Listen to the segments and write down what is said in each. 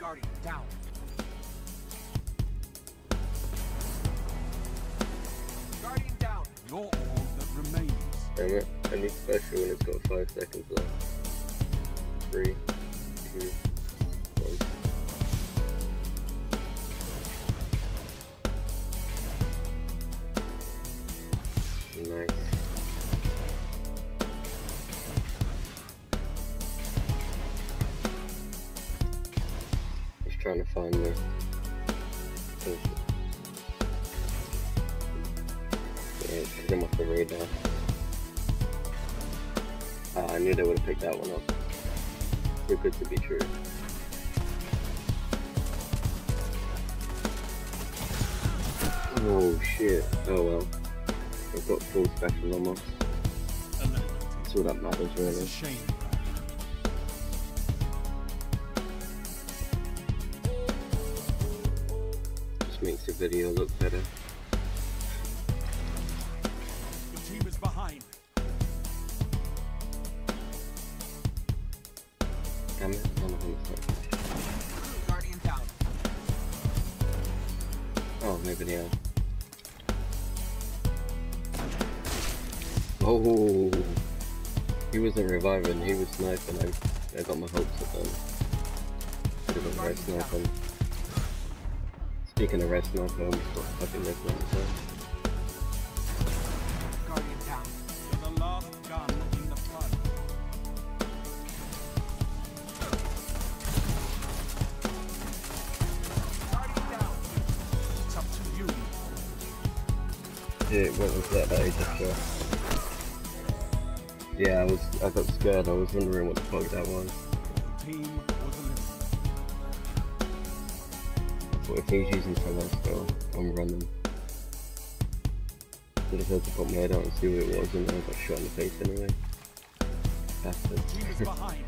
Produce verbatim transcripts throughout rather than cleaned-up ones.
Guardian down. Guardian down. You're all that remains. Damn it, I need special and it's got five seconds left. Three, two, one. Nice. Just trying to find the yeah, took him off the radar. Ah, I knew they would have picked that one up. Too good to be true. Oh shit. Oh well. I've got full special almost. That's all that matters really. Just makes the video look better. The team is behind. Damn it, none of them is not. Guardian down. Oh, maybe they are. Oh, he wasn't reviving, he was sniping. I, I got my hopes up on. Should have been red sniping. Speaking of red sniper, I almost got fucking red sniper. Guardian down. You're the last gun in the flood. Guardian down. It's up to you. Dude, what was that that I just shot? Yeah, I was, I got scared, I was wondering what the fuck that was. Team was eliminated. But if he's using Telesco, I'm running. Should have had to put my head out and see what it was, and I got shot in the face anyway. Bastard. Team is behind.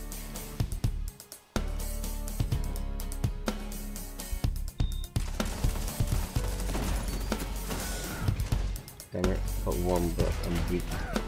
Damn it, got one, but I'm weak.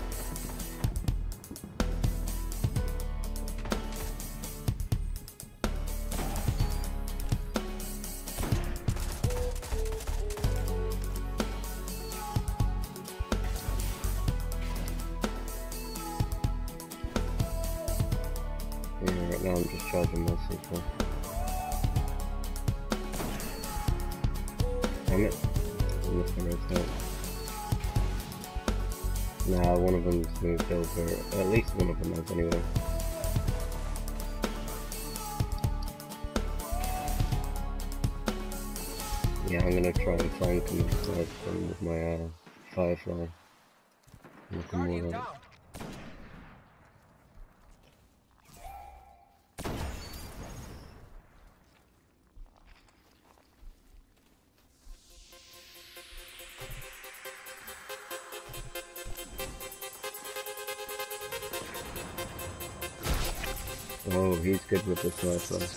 Yeah, right now I'm just charging my super. Damn it. I'm just gonna attack. Nah, one of them's moved over. At least one of them has anyway. Yeah, I'm gonna try and flank him inside them with my uh, Firefly. Nothing more Guardian than down. Oh, he's good with the sniper.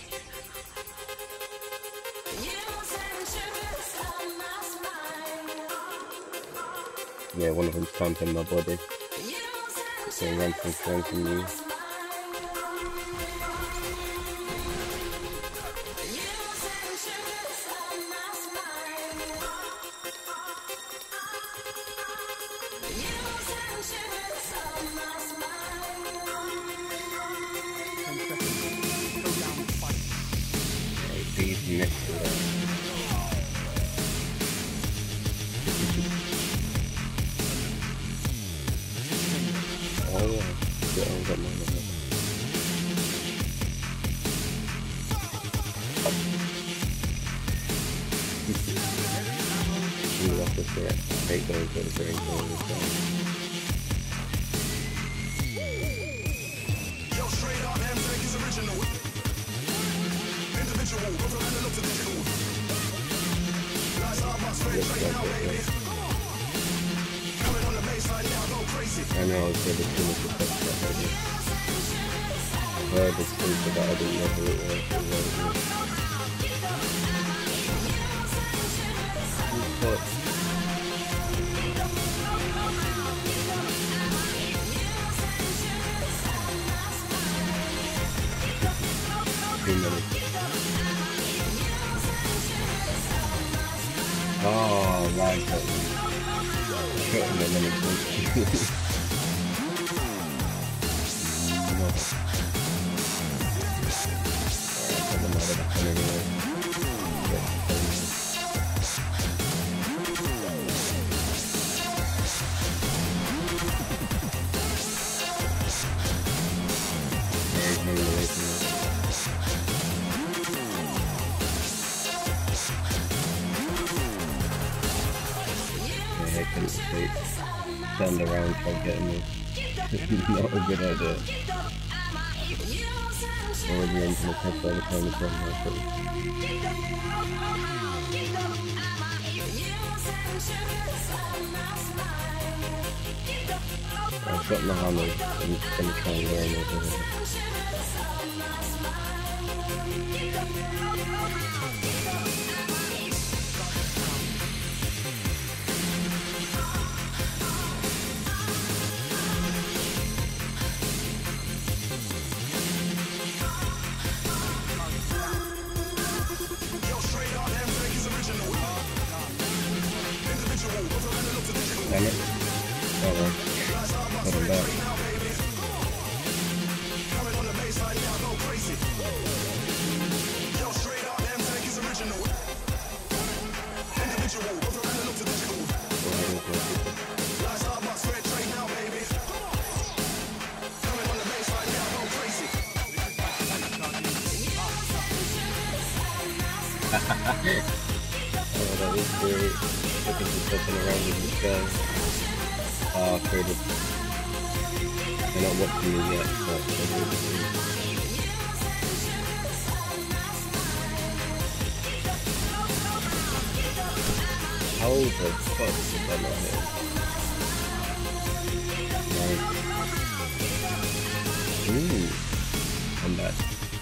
Yeah, one of them's pumping my body. So I run from flanking you. He's next to that. Oh yeah, yeah, I got mine on that. You left us there. Take those, those, those, those, those. Yo, straight up, M-Tech is original. Individual, go from analog to digital. Guys are my straight train now, baby. Coming on the baseline, yeah, I go crazy. I know I was ready to look at that stuff I did. I heard the speaker, but I didn't know who it was. It was Two minutes. Oh, right. That shot him and then it was. Alright, doesn't matter, that's anyway. Yeah, he's moving away from it. Yeah, I couldn't wait. Stand around trying to get him. Not a good idea. Already into the test by the time it's run now, so. I've got Muhammad, I'm just gonna try and learn over here. Damn it. Oh well. Put him back. Oh, that was great. Looking for something around with this guy. Ah, traded. They're not watching me yet, but they're really cool. How the fuck is that not here? Nice. Ooh. I'm back.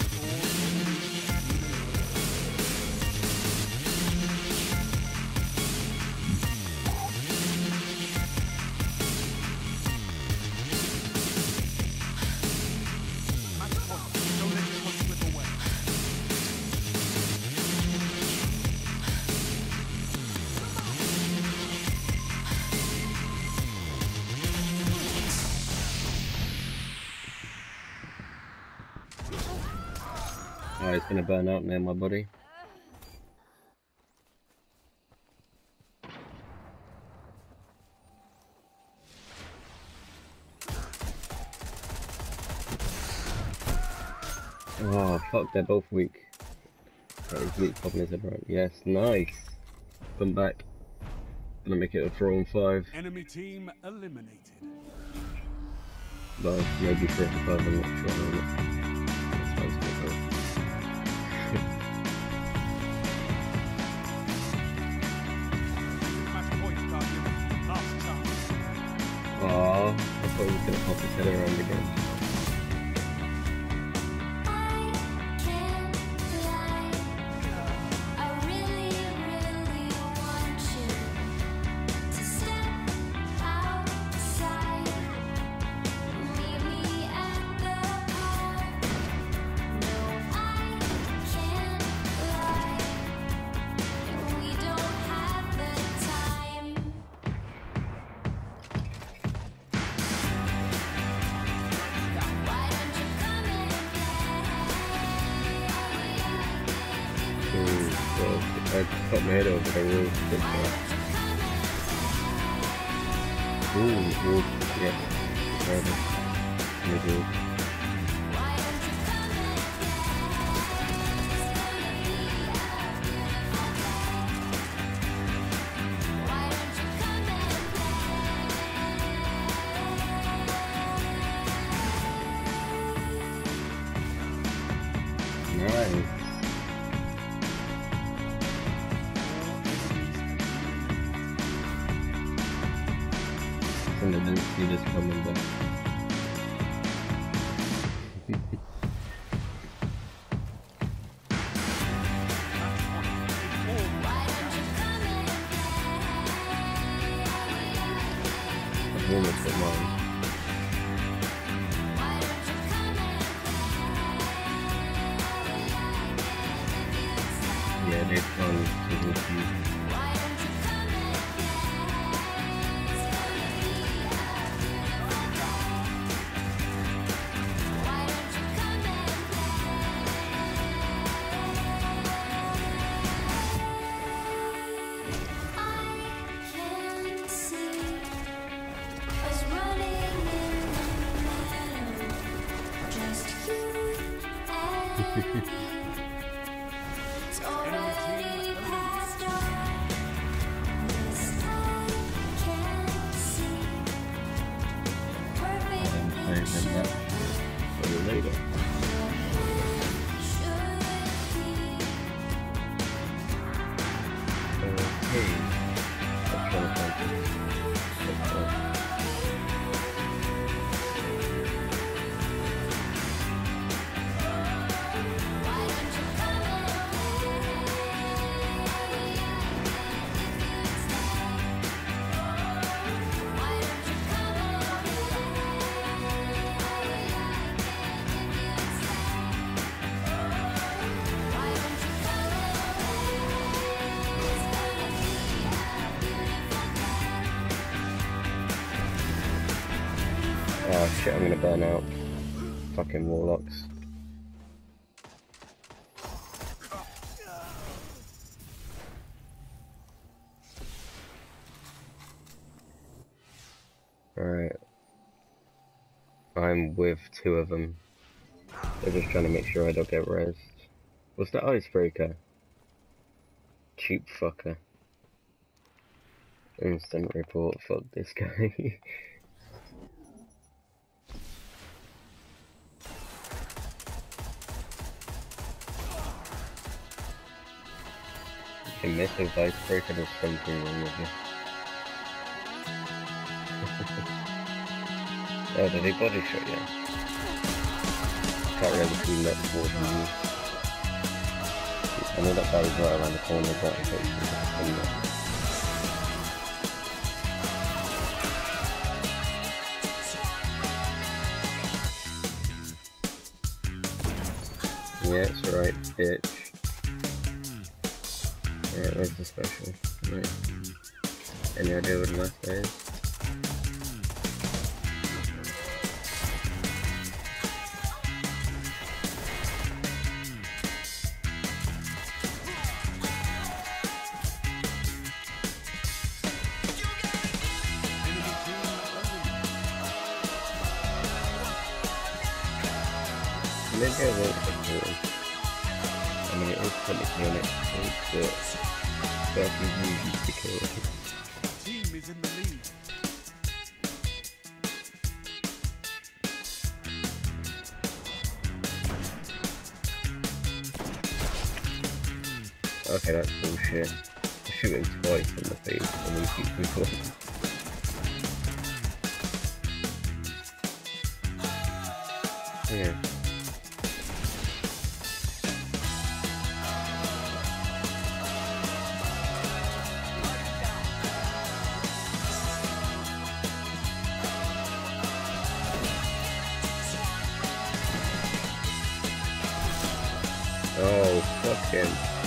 Oh, it's gonna burn out near my body. Oh, fuck, they're both weak. That is weak, popping his head around. Yes, nice. Come back. Gonna make it a four on five. Enemy team eliminated. Well, maybe thirty-five, I'm not sure. I'm not. That's gonna go. Match point, Guardian. Last chance. Aww, I thought he was gonna pop his head around again. I put my head over the roof. Ooh, roof, yeah. Forever. Mid roof. Nice. And I didn't see this coming, but I've almost got mine. Yeah, they've gone to the few. Enemy team eliminated. And then that for you later. Okay. I'm trying to find it. What's up? Oh shit, I'm gonna burn out. Fucking warlocks. Alright. I'm with two of them. They're just trying to make sure I don't get rezzed. What's that icebreaker? Cheap fucker. Instant report, fuck this guy. You miss a icebreaker, there's something wrong with you. Oh, did he body shot you? Can't really see that towards me. I know that guy was right around the corner, but I thought he was in there. Yeah, it's alright, bitch. Alright, where's the special? Right. Any idea what the last day is? Maybe I won't support it. I mean, it is technically an episode, but that is easy to kill. Team is in the lead. Okay, that's bullshit. I shoot him twice in the face and then keep me going. Okay. Oh, fuck him.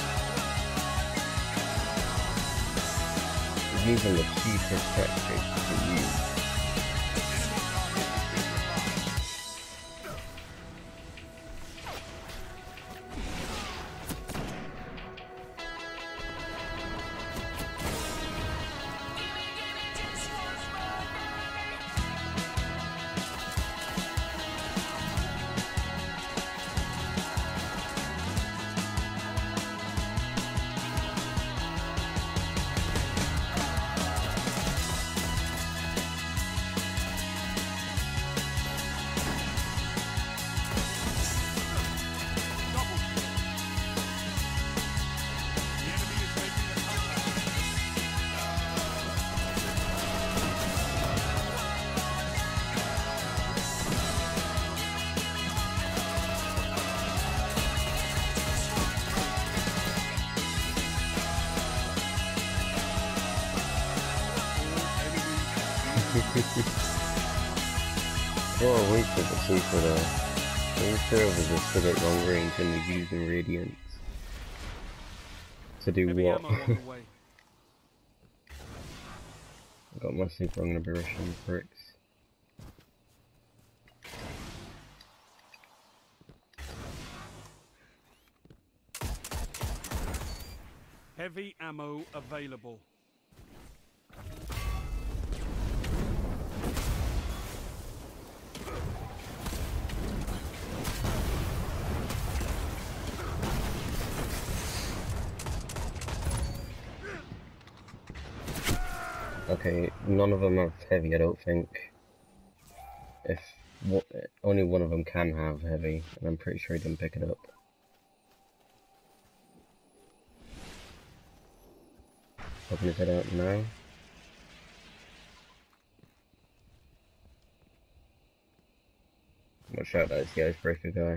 He's using the cheapest tactic to use. What a waste of the super there. Those servers are still at long range and they're using radiance. To do Heavy what? ammo on the way. I got my super, I'm gonna be rushing bricks. Heavy ammo available. Okay, none of them have heavy, I don't think. If what, only one of them can have heavy, and I'm pretty sure he didn't pick it up. Open his head out now. Watch out, that's the icebreaker guy.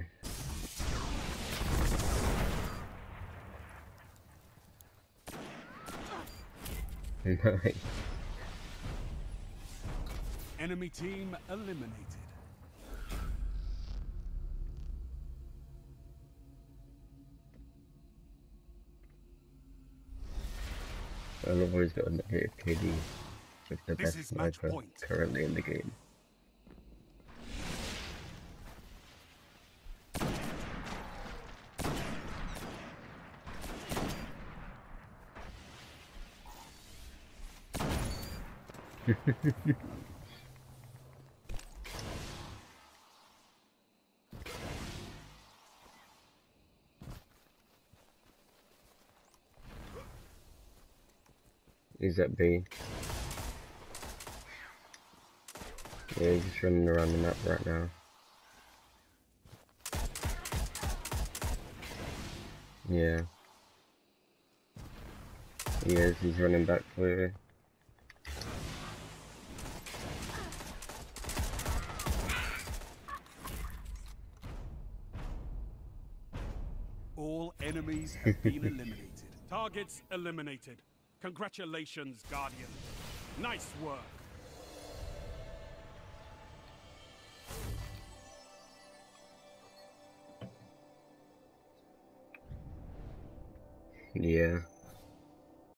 Nice. Enemy team eliminated. I love how he's got a negative K D. With the This best is match sniper point. currently in the game. He's at B. Yeah, he's just running around the map right now. Yeah. He is, he's running back for. All enemies have been eliminated. Targets eliminated. Congratulations, Guardian. Nice work. Yeah.